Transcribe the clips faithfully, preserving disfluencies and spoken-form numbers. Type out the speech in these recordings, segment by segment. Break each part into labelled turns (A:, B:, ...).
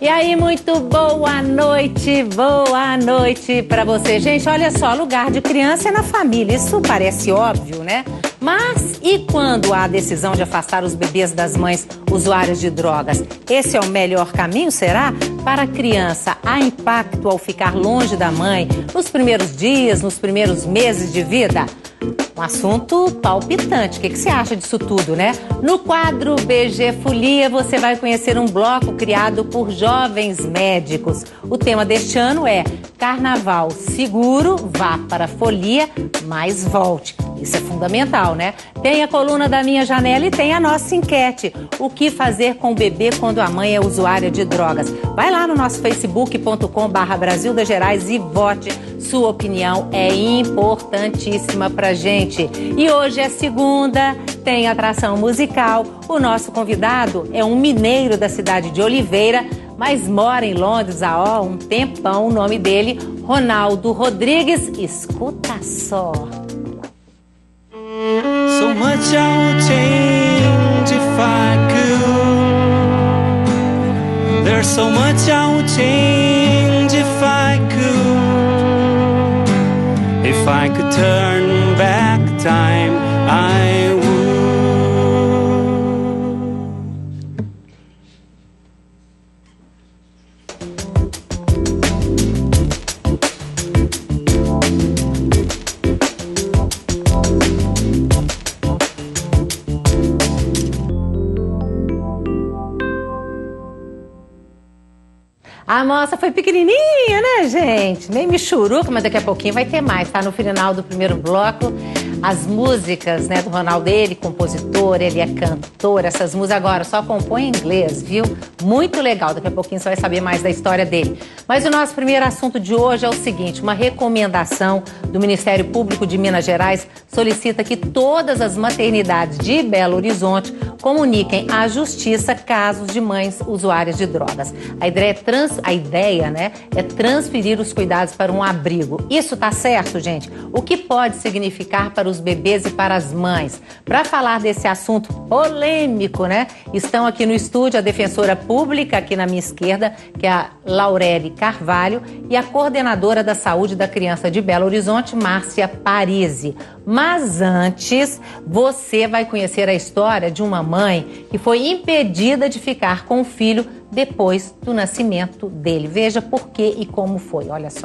A: E aí, muito boa noite, boa noite pra você. Gente, olha só, lugar de criança é na família. Isso parece óbvio, né? Mas e quando há a decisão de afastar os bebês das mães usuárias de drogas? Esse é o melhor caminho, será? Para a criança, há impacto ao ficar longe da mãe nos primeiros dias, nos primeiros meses de vida? Um assunto palpitante. O que, que você acha disso tudo, né? No quadro B G Folia, você vai conhecer um bloco criado por jovens médicos. O tema deste ano é Carnaval Seguro, vá para a folia, mas volte. Isso é fundamental, né? Tem a coluna da Minha Janela e tem a nossa enquete. O que fazer com o bebê quando a mãe é usuária de drogas? Vai lá no nosso facebook ponto com barra Brasil das Gerais e vote. Sua opinião é importantíssima pra gente. E hoje é segunda, tem atração musical. O nosso convidado é um mineiro da cidade de Oliveira, mas mora em Londres há ó, um tempão. O nome dele, Ronaldo Rodrigues. Escuta só.
B: So much I would change if I could. There's so much I would change if I could. If I could turn back time, I would.
A: A moça foi pequenininha, né, gente? Nem michuruca, mas daqui a pouquinho vai ter mais, tá? No final do primeiro bloco, as músicas, né, do Ronaldo, ele compositor, ele é cantor, essas músicas agora só compõe em inglês, viu? Muito legal, daqui a pouquinho você vai saber mais da história dele. Mas o nosso primeiro assunto de hoje é o seguinte, uma recomendação do Ministério Público de Minas Gerais solicita que todas as maternidades de Belo Horizonte comuniquem à Justiça casos de mães usuárias de drogas. A ideia é, trans, a ideia, né, é transferir os cuidados para um abrigo. Isso tá certo, gente? O que pode significar para os bebês e para as mães? Para falar desse assunto polêmico, né, estão aqui no estúdio a defensora pública, aqui na minha esquerda, que é a Laureli Carvalho, e a coordenadora da saúde da criança de Belo Horizonte, Márcia Parisi. Mas antes, você vai conhecer a história de uma mãe que foi impedida de ficar com o filho depois do nascimento dele. Veja por que e como foi, olha só.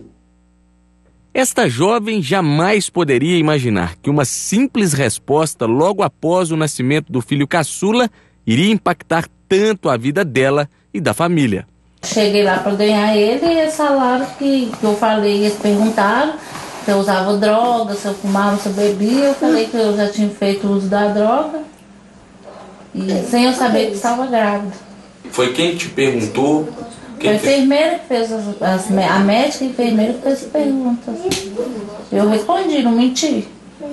C: Esta jovem jamais poderia imaginar que uma simples resposta logo após o nascimento do filho caçula iria impactar tanto a vida dela e da família.
D: Cheguei lá para ganhar ele e esse salário que, que eu falei, eles perguntaram se eu usava droga, se eu fumava, se eu bebia. Eu falei que eu já tinha feito uso da droga e sem eu saber que estava grávida.
C: Foi quem te perguntou?
D: Quem Foi a enfermeira que fez as, as, a médica e a enfermeira que fez as perguntas. Eu respondi, não menti.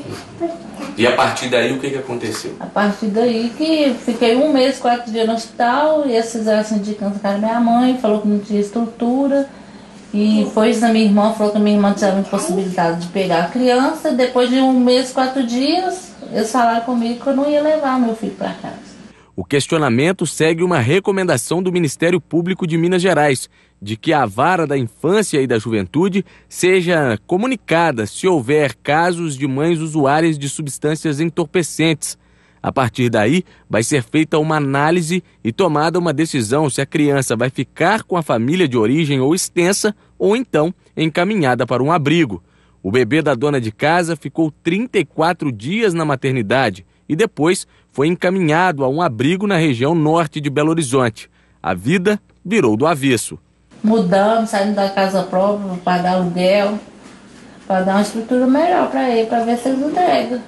C: E a partir daí o que, que aconteceu?
D: A partir daí que fiquei um mês, quatro dias no hospital, e eles fizeram essa indicação com a minha mãe, falou que não tinha estrutura. E foi isso da minha irmã, falou que a minha irmã tinha a possibilidade de pegar a criança. Depois de um mês, quatro dias, eles falaram comigo que eu não ia levar meu filho para casa.
C: O questionamento segue uma recomendação do Ministério Público de Minas Gerais, de que a Vara da Infância e da Juventude seja comunicada se houver casos de mães usuárias de substâncias entorpecentes. A partir daí, vai ser feita uma análise e tomada uma decisão se a criança vai ficar com a família de origem ou extensa ou então encaminhada para um abrigo. O bebê da dona de casa ficou trinta e quatro dias na maternidade e depois foi encaminhado a um abrigo na região norte de Belo Horizonte. A vida virou do avesso.
D: Mudamos, saímos da casa própria para dar aluguel, para dar uma estrutura melhor para ele, para ver se eles entregam.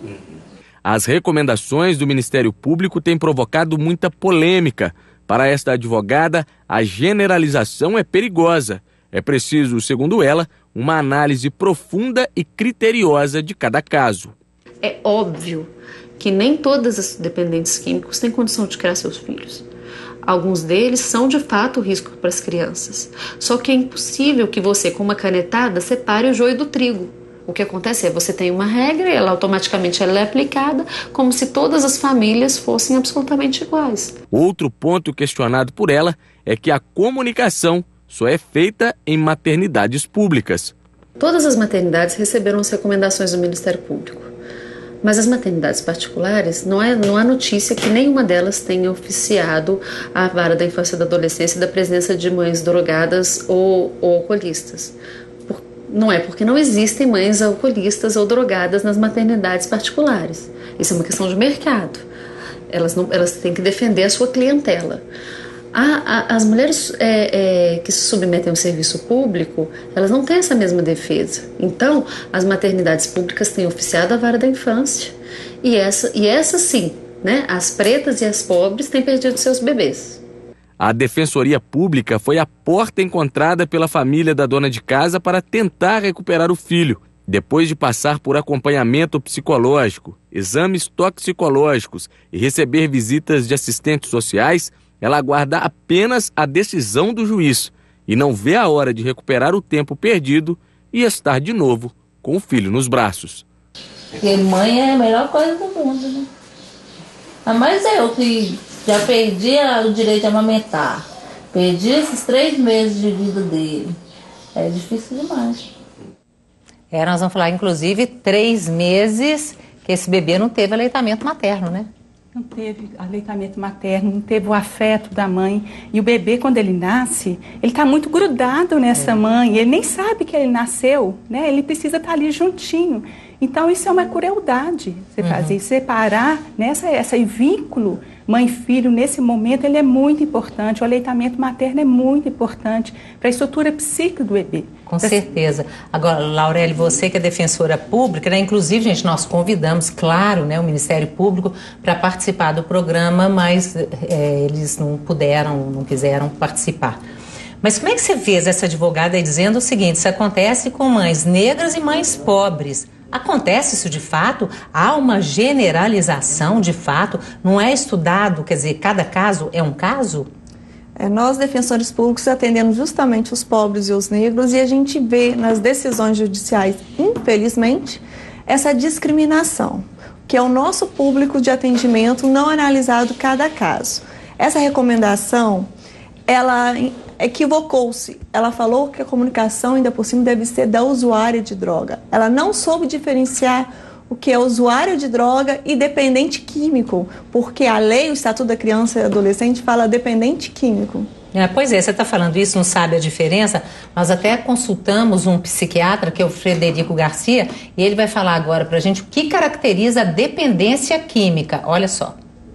C: As recomendações do Ministério Público têm provocado muita polêmica. Para esta advogada, a generalização é perigosa. É preciso, segundo ela, uma análise profunda e criteriosa de cada caso.
E: É óbvio que nem todas as dependentes químicos têm condição de criar seus filhos. Alguns deles são de fato risco para as crianças. Só que é impossível que você, com uma canetada, separe o joio do trigo. O que acontece é que você tem uma regra e ela automaticamente ela é aplicada como se todas as famílias fossem absolutamente iguais.
C: Outro ponto questionado por ela é que a comunicação só é feita em maternidades públicas.
E: Todas as maternidades receberam as recomendações do Ministério Público. Mas as maternidades particulares, não, é, não há notícia que nenhuma delas tenha oficiado a vara da infância e da adolescência da presença de mães drogadas ou, ou alcoolistas. Por, não é porque não existem mães alcoolistas ou drogadas nas maternidades particulares. Isso é uma questão de mercado. Elas, não, elas têm que defender a sua clientela. A, a, as mulheres é, é, que se submetem ao serviço público, elas não têm essa mesma defesa. Então, as maternidades públicas têm oficiado a vara da infância e essa, e essa sim, né, as pretas e as pobres têm perdido seus bebês.
C: A Defensoria Pública foi a porta encontrada pela família da dona de casa para tentar recuperar o filho. Depois de passar por acompanhamento psicológico, exames toxicológicos e receber visitas de assistentes sociais, ela aguarda apenas a decisão do juiz e não vê a hora de recuperar o tempo perdido e estar de novo com o filho nos braços.
D: Porque mãe é a melhor coisa do mundo, né? Mas eu que já perdi o direito de amamentar, perdi esses três meses de vida dele, é difícil demais.
A: É, nós vamos falar, inclusive, três meses que esse bebê não teve aleitamento materno, né?
F: Não teve aleitamento materno, não teve o afeto da mãe. E o bebê, quando ele nasce, ele está muito grudado nessa é. mãe. Ele nem sabe que ele nasceu, né? Ele precisa estar ali juntinho. Então, isso é uma crueldade. Você uhum. fazer, separar, né? essa, essa vínculo mãe e filho, nesse momento, ele é muito importante. O aleitamento materno é muito importante para a estrutura psíquica do bebê.
A: Com certeza. Agora, Laureli, você que é defensora pública, né? Inclusive, gente, nós convidamos, claro, né, o Ministério Público para participar do programa, mas é, eles não puderam, não quiseram participar. Mas como é que você vê essa advogada aí dizendo o seguinte: isso acontece com mães negras e mães pobres? Acontece isso de fato? Há uma generalização de fato? Não é estudado, quer dizer, cada caso é um caso?
G: É, nós, defensores públicos, atendemos justamente os pobres e os negros e a gente vê nas decisões judiciais, infelizmente, essa discriminação, que é o nosso público de atendimento não analisado cada caso. Essa recomendação, ela equivocou-se. Ela falou que a comunicação, ainda por cima, deve ser da usuária de droga. Ela não soube diferenciar o que é usuário de droga e dependente químico, porque a lei, o Estatuto da Criança e Adolescente, fala dependente químico.
A: É, pois é, você está falando isso, não sabe a diferença? Nós até consultamos um psiquiatra, que é o Frederico Garcia, e ele vai falar agora para a gente o que caracteriza a dependência química. Olha só.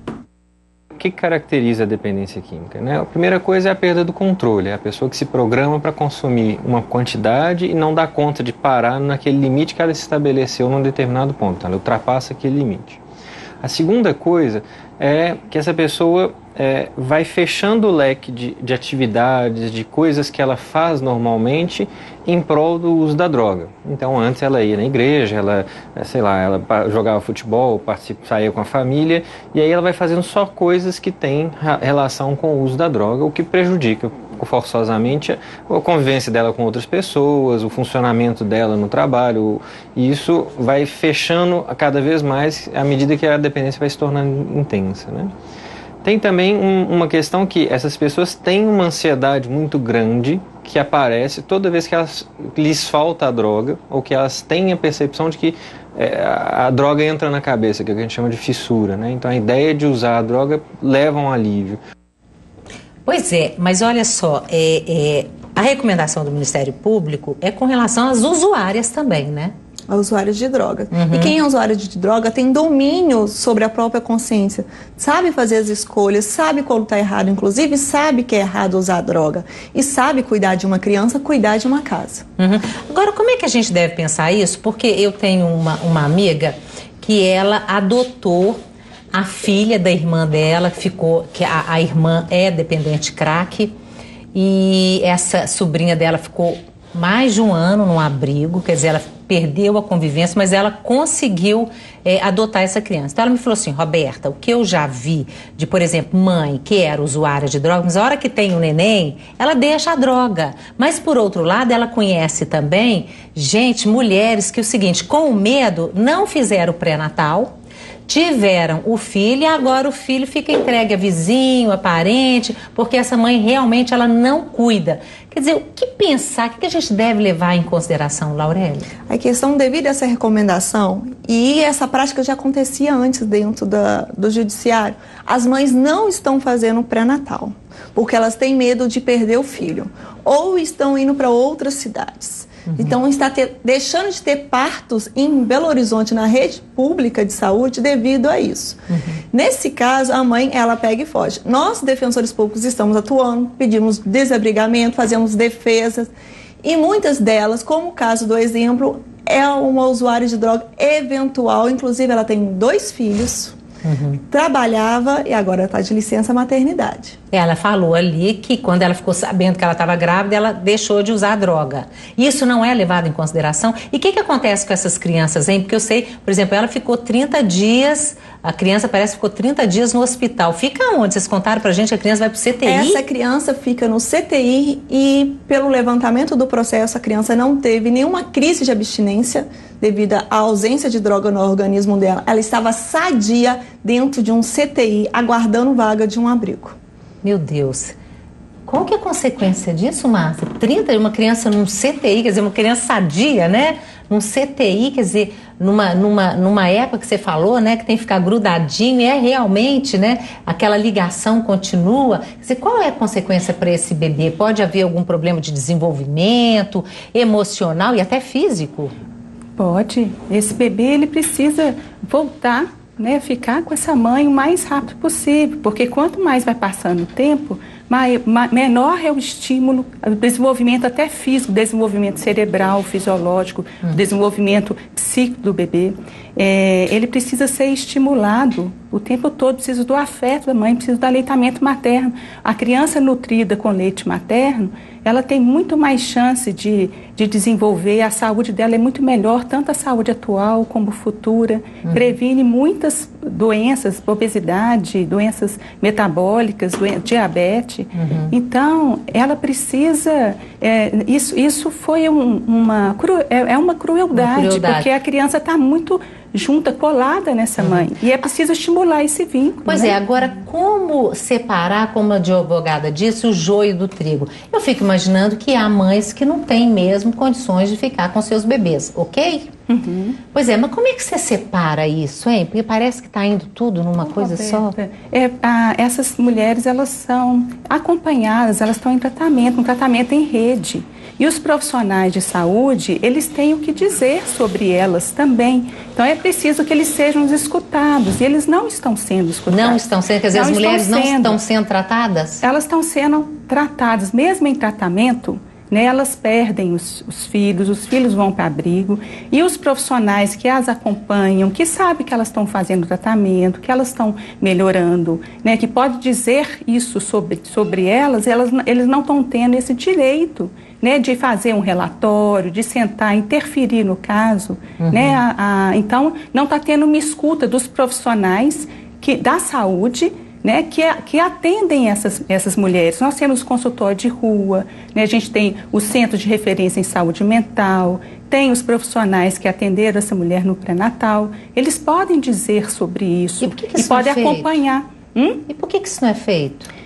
H: O que caracteriza a dependência química, né? A primeira coisa é a perda do controle, é a pessoa que se programa para consumir uma quantidade e não dá conta de parar naquele limite que ela se estabeleceu num determinado ponto, então ela ultrapassa aquele limite. A segunda coisa é que essa pessoa é, vai fechando o leque de, de atividades, de coisas que ela faz normalmente em prol do uso da droga. Então, antes ela ia na igreja, ela, sei lá, ela jogava futebol, saía com a família, e aí ela vai fazendo só coisas que têm relação com o uso da droga, o que prejudica forçosamente a convivência dela com outras pessoas, o funcionamento dela no trabalho, e isso vai fechando cada vez mais à medida que a dependência vai se tornando intensa, né? Tem também um, uma questão que essas pessoas têm uma ansiedade muito grande que aparece toda vez que elas, lhes falta a droga ou que elas têm a percepção de que é, a, a droga entra na cabeça, que é o que a gente chama de fissura, né? Então a ideia de usar a droga leva a um alívio.
A: Pois é, mas olha só, é, é, a recomendação do Ministério Público é com relação às usuárias também, né?
G: A usuários de droga.
A: Uhum.
G: E quem é usuário de droga tem domínio sobre a própria consciência, sabe fazer as escolhas, sabe quando está errado, inclusive sabe que é errado usar droga e sabe cuidar de uma criança, cuidar de uma casa.
A: Uhum. Agora, como é que a gente deve pensar isso? Porque eu tenho uma, uma amiga que ela adotou a filha da irmã dela, que ficou, que a, a irmã é dependente crack, e essa sobrinha dela ficou mais de um ano no abrigo, quer dizer, ela perdeu a convivência, mas ela conseguiu é, adotar essa criança. Então ela me falou assim: Roberta, o que eu já vi de, por exemplo, mãe que era usuária de droga, mas a hora que tem o neném, ela deixa a droga. Mas por outro lado, ela conhece também gente, mulheres que o seguinte, com o medo, não fizeram o pré-natal, tiveram o filho e agora o filho fica entregue a vizinho, a parente, porque essa mãe realmente ela não cuida. Quer dizer, o que pensar, o que a gente deve levar em consideração, Laurélia?
G: A questão, devido a essa recomendação, e essa prática já acontecia antes dentro da, do judiciário, as mães não estão fazendo pré-natal, porque elas têm medo de perder o filho, ou estão indo para outras cidades. Uhum. Então, está ter, deixando de ter partos em Belo Horizonte, na rede pública de saúde, devido a isso. Uhum. Nesse caso, a mãe, ela pega e foge. Nós, defensores públicos, estamos atuando, pedimos desabrigamento, fazemos defesas, e muitas delas, como o caso do exemplo, é uma usuária de droga eventual, inclusive ela tem dois filhos, uhum. trabalhava e agora está de licença maternidade.
A: Ela falou ali que quando ela ficou sabendo que ela estava grávida, ela deixou de usar droga. Isso não é levado em consideração? E o que, que acontece com essas crianças, hein? Porque eu sei, por exemplo, ela ficou trinta dias, a criança parece que ficou trinta dias no hospital. Fica onde? Vocês contaram pra gente que a criança vai pro C T I?
G: Essa criança fica no C T I e, pelo levantamento do processo, a criança não teve nenhuma crise de abstinência devido à ausência de droga no organismo dela. Ela estava sadia dentro de um C T I, aguardando vaga de um abrigo.
A: Meu Deus, qual que é a consequência disso, Márcia? trinta de uma criança num C T I, quer dizer, uma criança sadia, né? Num C T I, quer dizer, numa, numa, numa época que você falou, né? Que tem que ficar grudadinho, e é realmente, né? Aquela ligação continua. Quer dizer, qual é a consequência para esse bebê? Pode haver algum problema de desenvolvimento, emocional e até físico?
F: Pode. Esse bebê, ele precisa voltar, né, ficar com essa mãe o mais rápido possível, porque quanto mais vai passando o tempo, mai, ma, menor é o estímulo, o desenvolvimento até físico, desenvolvimento cerebral, fisiológico, hum. desenvolvimento psíquico do bebê. É, ele precisa ser estimulado o tempo todo, precisa do afeto da mãe, precisa do aleitamento materno. A criança nutrida com leite materno, ela tem muito mais chance de, de desenvolver, a saúde dela é muito melhor, tanto a saúde atual como futura, uhum. previne muitas doenças, obesidade, doenças metabólicas, doen- diabetes. Uhum. Então, ela precisa, é, isso, isso foi um, uma, cru, é, é uma crueldade, uma crueldade, porque a criança está muito junta, colada nessa uhum. mãe. E é preciso estimular esse vínculo.
A: Pois
F: né?
A: é, agora como separar, como a advogada disse, o joio do trigo? Eu fico imaginando que há mães que não têm mesmo condições de ficar com seus bebês, ok? Uhum. Pois é, mas como é que você separa isso, hein? Porque parece que está indo tudo numa oh, coisa só.
F: É, a, essas mulheres, elas são acompanhadas, elas estão em tratamento, um tratamento em rede. E os profissionais de saúde, eles têm o que dizer sobre elas também. Então é preciso que eles sejam escutados. E eles não estão sendo escutados.
A: Não estão sendo, quer dizer, não as mulheres não estão sendo tratadas?
F: Elas estão sendo tratadas, mesmo em tratamento, né, elas perdem os, os filhos, os filhos vão para abrigo. E os profissionais que as acompanham, que sabem que elas estão fazendo tratamento, que elas estão melhorando, né, que pode dizer isso sobre, sobre elas, elas, eles não estão tendo esse direito, né, de fazer um relatório, de sentar, interferir no caso. Uhum. Né, a, a, então, não está tendo uma escuta dos profissionais que, da saúde, né, que, que atendem essas, essas mulheres. Nós temos consultório de rua, né, a gente tem o Centro de Referência em Saúde Mental, tem os profissionais que atenderam essa mulher no pré-natal. Eles podem dizer sobre isso
A: e, por que que
F: e
A: isso
F: podem
A: não é
F: acompanhar. Hum?
A: E por que, que isso não é feito?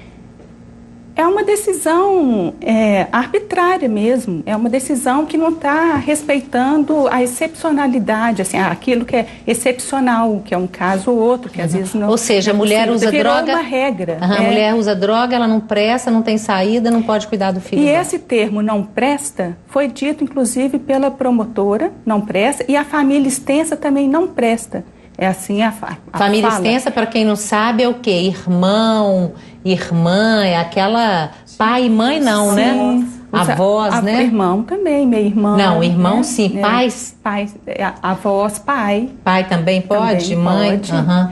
F: É uma decisão é, arbitrária mesmo, é uma decisão que não está respeitando a excepcionalidade, assim, aquilo que é excepcional, que é um caso ou outro, que uhum. às vezes não...
A: Ou seja, a mulher usa
F: virou
A: droga...
F: uma regra.
A: Uhum,
F: é.
A: A mulher usa droga, ela não presta, não tem saída, não pode cuidar do filho
F: E
A: dela.
F: esse termo não presta foi dito, inclusive, pela promotora, não presta, e a família extensa também não presta. É assim a, a
A: Família
F: fala.
A: extensa, para quem não sabe, é o quê? Irmão, irmã, é aquela pai e mãe não, sim, né? Avós, a, né?
F: Irmão também, meu irmão.
A: Não, irmão
F: né?
A: sim,
F: é,
A: pais.
F: Pais, avós, pai.
A: Pai também pode,
F: também
A: mãe.
F: Pode.
A: Uhum.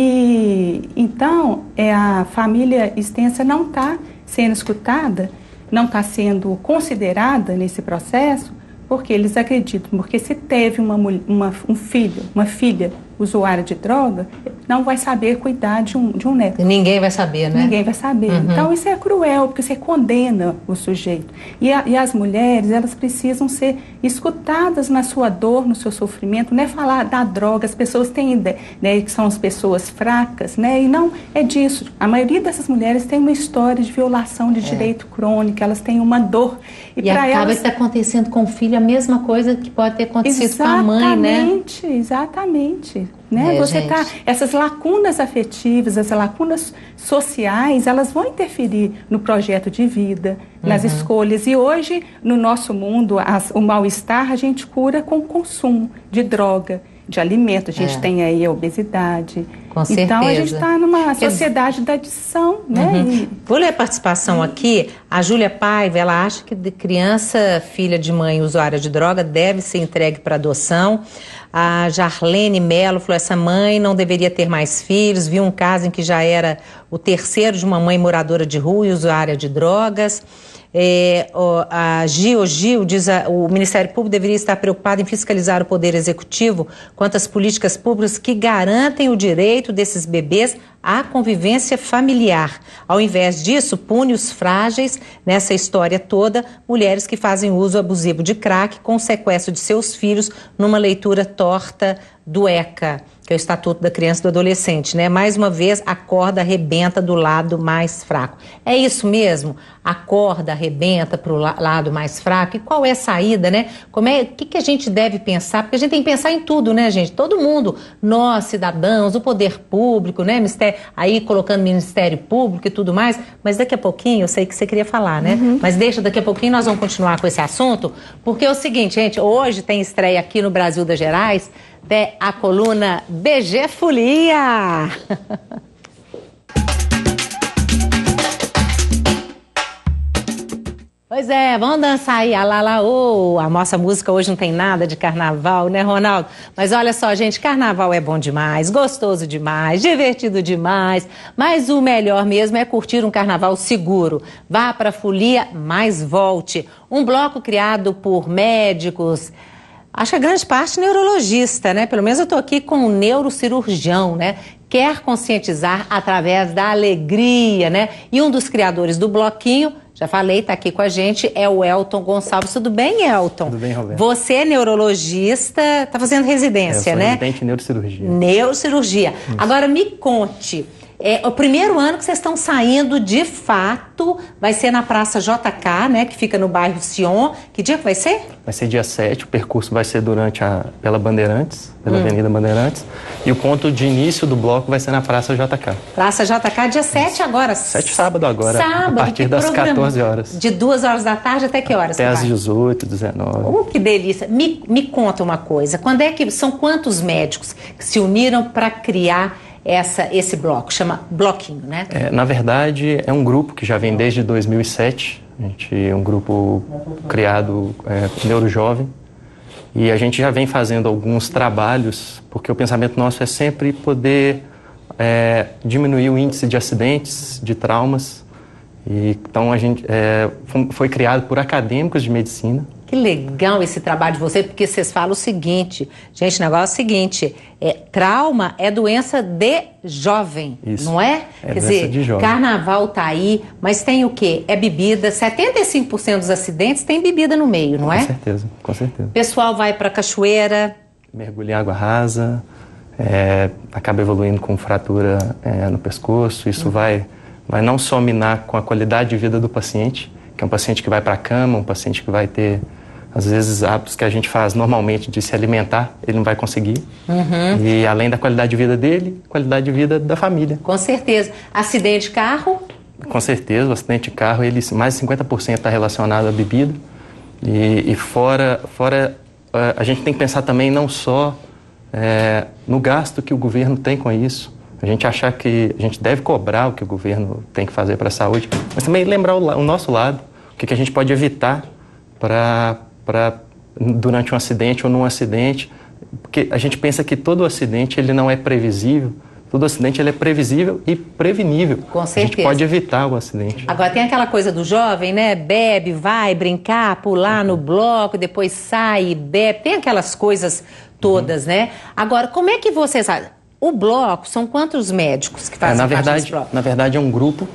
F: E então é, a família extensa não está sendo escutada, não está sendo considerada nesse processo, porque eles acreditam, porque se teve uma, uma, um filho, uma filha usuária de droga não vai saber cuidar de um, de um neto.
A: Ninguém vai saber, né?
F: Ninguém vai saber. Uhum. Então, isso é cruel, porque você condena o sujeito. E, a, e as mulheres, elas precisam ser escutadas na sua dor, no seu sofrimento. Não é falar da droga, as pessoas têm ideia, né, que são as pessoas fracas, né? E não é disso. A maioria dessas mulheres tem uma história de violação de é. direito crônico, elas têm uma dor.
A: E, e acaba elas... que está acontecendo com o filho a mesma coisa que pode ter acontecido
F: exatamente,
A: com a mãe, né?
F: Exatamente, exatamente. Né?
A: É,
F: Você
A: gente.
F: tá, essas lacunas afetivas, essas lacunas sociais, elas vão interferir no projeto de vida, uhum. nas escolhas. E hoje, no nosso mundo, as, o mal-estar a gente cura com o consumo de droga, de alimento. A gente é. tem aí a obesidade.
A: Com certeza.
F: Então, a gente está numa sociedade da adição, né?
A: Uhum.
F: E...
A: Vou ler a participação uhum. aqui. A Júlia Paiva, ela acha que de criança, filha de mãe usuária de droga, deve ser entregue para adoção. A Jarlene Mello falou, essa mãe não deveria ter mais filhos. Viu um caso em que já era o terceiro de uma mãe moradora de rua e usuária de drogas. É, ó, a Gio Gil diz que o Ministério Público deveria estar preocupado em fiscalizar o Poder Executivo quanto às políticas públicas que garantem o direito desses bebês à convivência familiar. Ao invés disso, pune os frágeis nessa história toda, mulheres que fazem uso abusivo de crack com o sequestro de seus filhos numa leitura torta do ECA, que é o Estatuto da Criança e do Adolescente, né? Mais uma vez, a corda arrebenta do lado mais fraco. É isso mesmo? A corda arrebenta para o la lado mais fraco? E qual é a saída, né? Como é, o que, que a gente deve pensar? Porque a gente tem que pensar em tudo, né, gente? Todo mundo, nós, cidadãos, o poder público, né? Mistério, aí colocando Ministério Público e tudo mais. Mas daqui a pouquinho, eu sei que você queria falar, né? Uhum. Mas deixa, daqui a pouquinho nós vamos continuar com esse assunto, porque é o seguinte, gente, hoje tem estreia aqui no Brasil das Gerais, é a coluna B G Folia. Pois é, vamos dançar aí, a Lala, oh, a nossa música hoje não tem nada de carnaval, né, Ronaldo? Mas olha só, gente, carnaval é bom demais, gostoso demais, divertido demais, mas o melhor mesmo é curtir um carnaval seguro. Vá para a Folia, mas volte. Um bloco criado por médicos, acho que a grande parte neurologista, né? Pelo menos eu estou aqui com um neurocirurgião, né? Quer conscientizar através da alegria, né? E um dos criadores do bloquinho, já falei, está aqui com a gente, é o Elton Gonçalves. Tudo bem, Elton?
I: Tudo bem, Roberto.
A: Você é neurologista, está fazendo residência,
I: é, eu sou
A: né?
I: residente em neurocirurgia.
A: Neurocirurgia. Isso. Agora me conte. É, o primeiro ano que vocês estão saindo, de fato, vai ser na Praça J K, né, que fica no bairro Sion. Que dia que vai ser?
I: Vai ser dia sete, o percurso vai ser durante a, pela Bandeirantes, pela hum. Avenida Bandeirantes. E o ponto de início do bloco vai ser na Praça J K.
A: Praça J K, dia sete agora.
I: sete, sábado agora,
A: sábado,
I: a partir das
A: programa?
I: quatorze horas.
A: De duas horas da tarde até que horas?
I: Até às dezoito, dezenove.
A: Oh, que delícia. Me, me conta uma coisa, quando é que, são quantos médicos que se uniram para criar Essa, esse bloco, chama Bloquinho, né?
I: É, na verdade, é um grupo que já vem desde dois mil e sete. A gente é um grupo criado é, neurojovem. E a gente já vem fazendo alguns trabalhos, porque o pensamento nosso é sempre poder é, diminuir o índice de acidentes, de traumas. E, então, a gente é, foi criado por acadêmicos de medicina.
A: Que legal esse trabalho de vocês, porque vocês falam o seguinte, gente, o negócio é o seguinte, é, trauma é doença de jovem,
I: Isso.
A: não é?
I: É
A: Quer
I: doença
A: dizer,
I: de jovem.
A: Carnaval tá aí, mas tem o quê? É bebida, setenta e cinco por cento dos acidentes tem bebida no meio, não é?
I: Com certeza, com certeza.
A: O pessoal vai pra cachoeira.
I: Mergulha em água rasa, é, acaba evoluindo com fratura é, no pescoço, isso uhum. vai, vai não só minar com a qualidade de vida do paciente, que é um paciente que vai para a cama, um paciente que vai ter, às vezes, hábitos que a gente faz normalmente de se alimentar, ele não vai conseguir. Uhum. E além da qualidade de vida dele, qualidade de vida da família.
A: Com certeza. Acidente de carro?
I: Com certeza, o acidente de carro, ele, mais de cinquenta por cento está relacionado à bebida. E, e fora, fora, a gente tem que pensar também não só é, no gasto que o governo tem com isso, a gente achar que a gente deve cobrar o que o governo tem que fazer para a saúde, mas também lembrar o, o nosso lado, o que, que a gente pode evitar para, para, durante um acidente ou num acidente, porque a gente pensa que todo acidente ele não é previsível, todo acidente ele é previsível e prevenível.
A: Com certeza.
I: A gente pode evitar o acidente.
A: Agora tem aquela coisa do jovem, né? Bebe, vai brincar, pular no bloco, depois sai, bebe. Tem aquelas coisas todas, uhum. né? Agora, como é que vocês fazem? O bloco, são quantos médicos que fazem
I: é, na
A: parte
I: verdade,
A: desse bloco? Na
I: verdade, é um grupo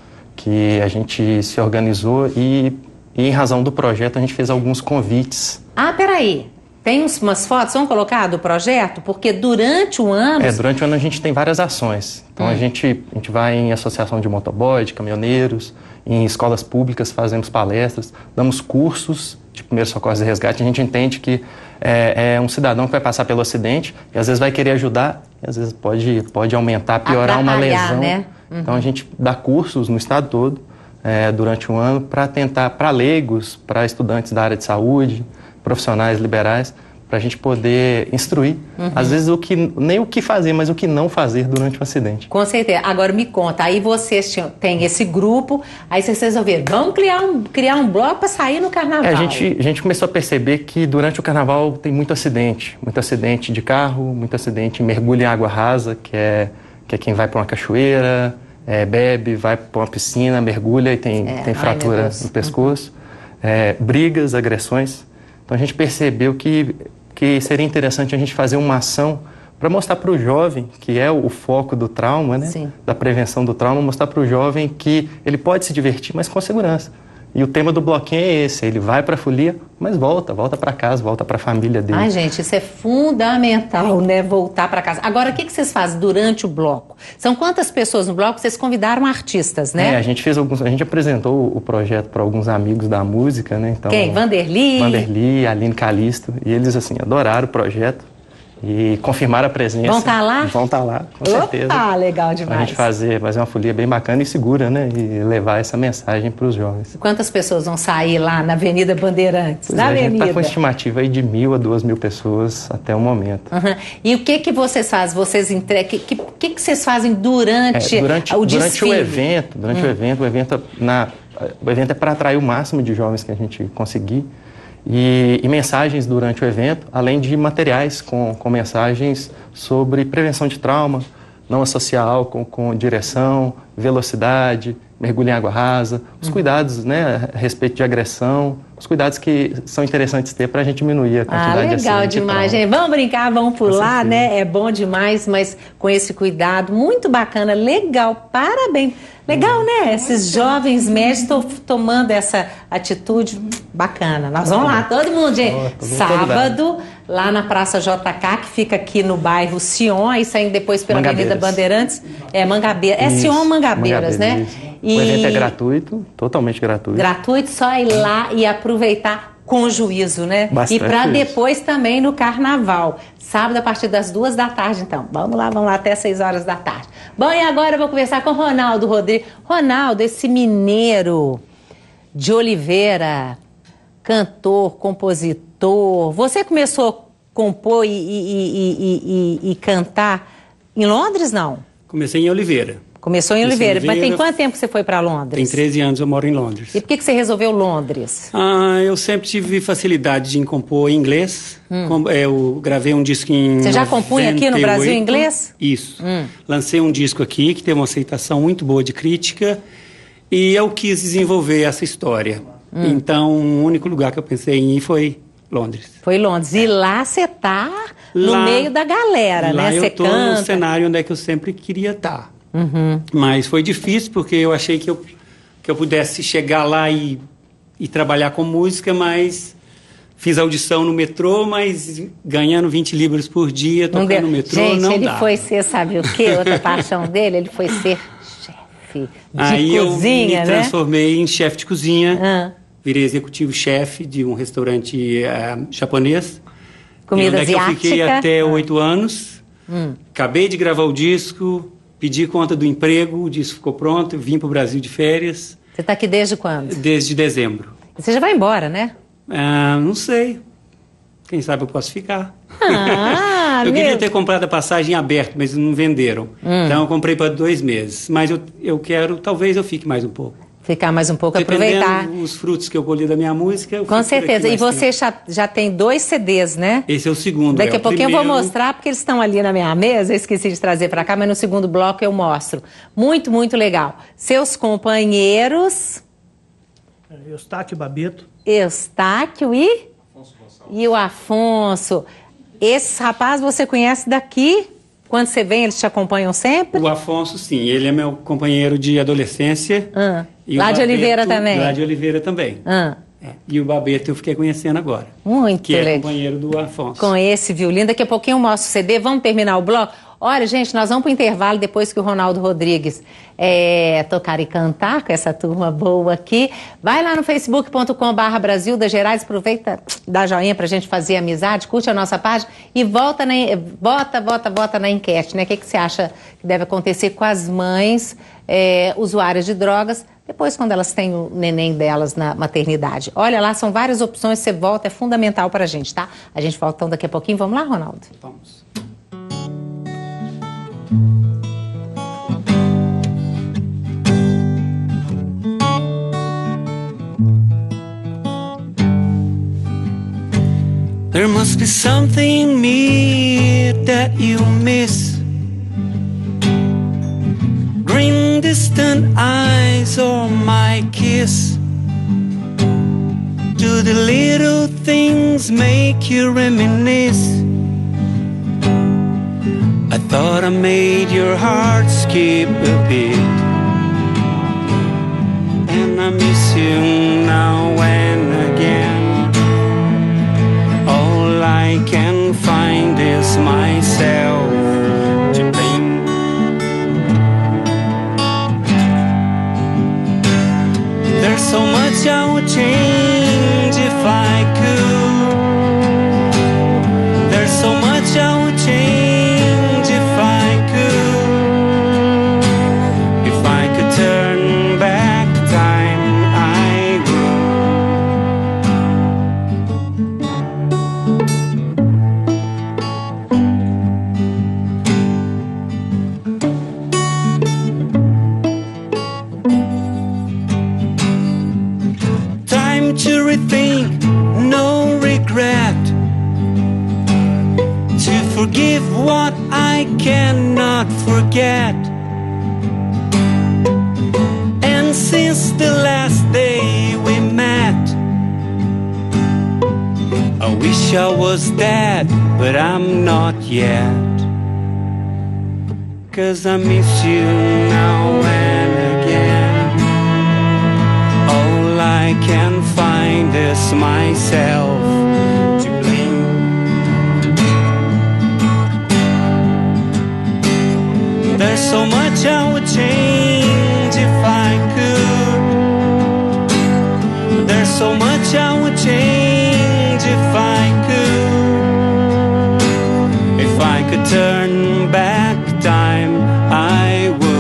I: que a gente se organizou e, e, em razão do projeto, a gente fez alguns convites.
A: Ah, peraí. Tem uns, umas fotos, vão colocar do projeto? Porque durante o ano...
I: É, durante o ano a gente tem várias ações. Então, hum. a, gente, a gente vai em associação de motoboy, de caminhoneiros, em escolas públicas, fazemos palestras, damos cursos de primeiros socorros e resgate. A gente entende que é, é um cidadão que vai passar pelo acidente e às vezes vai querer ajudar, e às vezes pode, pode aumentar, piorar uma lesão.
A: Né? Uhum.
I: Então a gente dá cursos no estado todo é, durante o ano para tentar, para leigos, para estudantes da área de saúde, profissionais liberais, para a gente poder instruir, uhum. às vezes, o que, nem o que fazer, mas o que não fazer durante um acidente.
A: Com certeza. Agora me conta, aí vocês tinham, tem esse grupo, aí vocês resolveram, vamos criar um, criar um bloco para sair no carnaval.
I: É, a, gente, a gente começou a perceber que durante o carnaval tem muito acidente, muito acidente de carro, muito acidente, mergulho em água rasa, que é, que é quem vai para uma cachoeira, é, bebe, vai para uma piscina, mergulha e tem, é, tem fratura no pescoço, uhum. é, brigas, agressões. Então a gente percebeu que que seria interessante a gente fazer uma ação para mostrar para o jovem, que é o foco do trauma, né?
A: Sim.
I: Da prevenção do trauma, mostrar para o jovem que ele pode se divertir, mas com segurança. E o tema do bloquinho é esse, ele vai para a folia, mas volta, volta para casa, volta para a família dele.
A: Ai, gente, isso é fundamental, né? Voltar para casa. Agora, o que, que vocês fazem durante o bloco? São quantas pessoas no bloco? Vocês convidaram artistas, né?
I: É, a gente fez alguns, a gente apresentou o projeto para alguns amigos da música, né? Então,
A: quem? Vanderly?
I: Vanderly, Aline Calisto, e eles, assim, adoraram o projeto. E confirmar a presença.
A: Vão estar tá lá?
I: Vão estar tá lá, com Opa, certeza.
A: Ah, legal demais.
I: Pra gente fazer, fazer uma folia bem bacana e segura, né? E levar essa mensagem para os jovens.
A: Quantas pessoas vão sair lá na Avenida Bandeirantes?
I: Pois
A: na
I: é,
A: Avenida?
I: A gente está com estimativa aí de mil a duas mil pessoas até o momento.
A: Uhum. E o que que vocês fazem? Vocês entregam? O que, que, que vocês fazem durante,
I: é, durante
A: o
I: durante
A: desfile?
I: o evento, durante hum. o evento, o evento, na, o evento é para atrair o máximo de jovens que a gente conseguir. E, e mensagens durante o evento, além de materiais com, com mensagens sobre prevenção de trauma, não associar álcool com direção, velocidade, mergulho em água rasa, os uhum. cuidados, né, a respeito de agressão, os cuidados que são interessantes ter para a gente diminuir a quantidade
A: ah,
I: de acidente.
A: Legal demais, gente. Vamos brincar, vamos pular, né? É bom demais, mas com esse cuidado, muito bacana, legal, parabéns. Legal, hum. né? Esses jovens médicos estão tomando essa atitude bacana. Nós vamos lá, todo mundo, gente. Oh, Sábado, lá na Praça J K, que fica aqui no bairro Sion, aí saindo depois pela Avenida Bandeirantes. É Mangabeiras. É Sion Mangabeiras, Mangabeiras, né?
I: E... O evento é gratuito, totalmente gratuito.
A: Gratuito, só ir lá e aproveitar com juízo, né?
I: Bastante
A: e para depois também no carnaval. Sábado a partir das duas da tarde, então. Vamos lá, vamos lá até seis horas da tarde. Bom, e agora eu vou conversar com o Ronaldo Rodrigues. Ronaldo, esse mineiro de Oliveira, cantor, compositor. Você começou a compor e, e, e, e, e cantar em Londres, não?
B: Comecei em Oliveira.
A: Começou em Oliveira. Oliveira. Mas tem quanto tempo que você foi para Londres?
B: Tem treze anos, eu moro em Londres.
A: E por que, que você resolveu Londres?
B: Ah, eu sempre tive facilidade de compor em inglês. Hum. Eu gravei um disco em
A: Você já compunha aqui no Brasil em inglês?
B: Isso.
A: Hum.
B: Lancei um disco aqui que teve uma aceitação muito boa de crítica. E eu quis desenvolver essa história. Hum. Então, o único lugar que eu pensei em ir foi Londres.
A: Foi Londres. E lá você tá no lá, meio da galera,
B: lá
A: né? Você
B: canta.
A: Lá
B: eu tô no cenário onde é que eu sempre queria estar.
A: Uhum.
B: Mas foi difícil porque eu achei que eu, que eu pudesse chegar lá e, e trabalhar com música, mas fiz audição no metrô, mas ganhando vinte libras por dia, tocando no metrô,
A: Gente,
B: não
A: ele
B: dá.
A: foi ser, sabe o quê? Outra paixão dele, ele foi ser chefe de
B: Aí
A: cozinha,
B: eu me
A: né?
B: transformei em chefe de cozinha,
A: ah.
B: virei executivo-chefe de um restaurante uh, japonês.
A: Comida
B: onde
A: asiática.
B: É que eu fiquei até oito
A: ah.
B: anos,
A: hum.
B: acabei de gravar o disco, pedi conta do emprego, o disco ficou pronto, vim para o Brasil de férias.
A: Você está aqui desde quando?
B: Desde dezembro.
A: Você já vai embora, né?
B: Ah, não sei. Quem sabe eu posso ficar.
A: Ah,
B: eu
A: meu...
B: queria ter comprado a passagem aberta, mas não venderam. Hum. Então eu comprei para dois meses. Mas eu, eu quero, talvez eu fique mais um pouco.
A: Ficar mais um pouco,
B: Dependendo
A: aproveitar.
B: Os frutos que eu colhi da minha música. Eu
A: Com certeza. E você já, já tem dois C Ds, né?
B: Esse é o segundo.
A: Daqui
B: é
A: a pouquinho
B: primeiro...
A: eu vou mostrar, porque eles estão ali na minha mesa. Eu esqueci de trazer para cá, mas no segundo bloco eu mostro. Muito, muito legal. Seus companheiros.
J: Eustáquio Babeto.
A: Eustáquio e? Afonso Gonçalves. E o Afonso. Esses rapazes você conhece daqui? Quando você vem, eles te acompanham sempre?
B: O Afonso, sim. Ele é meu companheiro de adolescência.
A: Ah.
B: E
A: Lá
B: o
A: de
B: Babeto,
A: Oliveira também?
B: Lá de Oliveira também.
A: Ah.
B: É. E o Babeto eu fiquei conhecendo agora.
A: Muito
B: Que é
A: legal.
B: companheiro do Afonso.
A: Com esse violino. Daqui a pouquinho eu mostro o C D. Vamos terminar o bloco? Olha, gente, nós vamos para o intervalo depois que o Ronaldo Rodrigues é, tocar e cantar com essa turma boa aqui. Vai lá no facebook ponto com barra Brasil das Gerais, aproveita, dá joinha pra gente fazer amizade, curte a nossa página e volta na, vota, vota, vota na enquete, né? O que, que você acha que deve acontecer com as mães é, usuárias de drogas depois quando elas têm o neném delas na maternidade? Olha lá, são várias opções, você volta, é fundamental pra gente, tá? A gente volta então daqui a pouquinho. Vamos lá, Ronaldo?
B: Vamos. There must be something in me that you miss. Green distant eyes or my kiss. Do the little things make you reminisce? I thought I made your heart skip a bit, and I miss you now and again. All I can find is myself to blame. There's so much I would change if I could. There's so much I would change if I could. If I could turn back time, I would. Time to rethink, no regret. To forgive what I cannot forget. And since the last day we met, I wish I was dead, but I'm not yet. 'Cause I miss you now and again. All I can find is myself to blame. There's so much I would change if I could. There's so much I would change if I could. If I could turn back time, I would.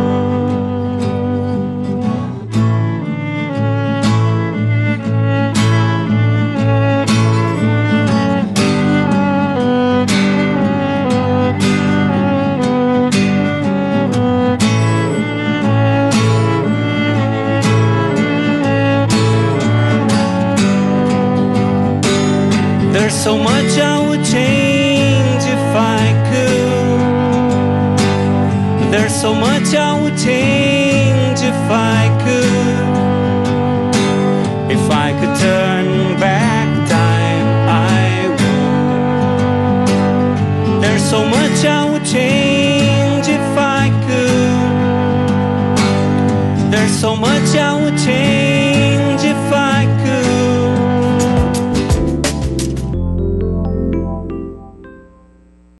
B: There's so much I would change if I could. There's so much I would change if I could. If I could turn back time, I would. There's so much I would change if I could. There's so much I would change.